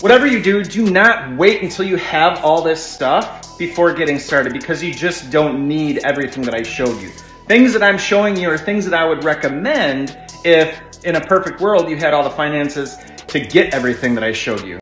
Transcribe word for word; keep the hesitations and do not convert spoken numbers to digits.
Whatever you do, do not wait until you have all this stuff before getting started, because you just don't need everything that I showed you. Things that I'm showing you are things that I would recommend if in a perfect world you had all the finances to get everything that I showed you.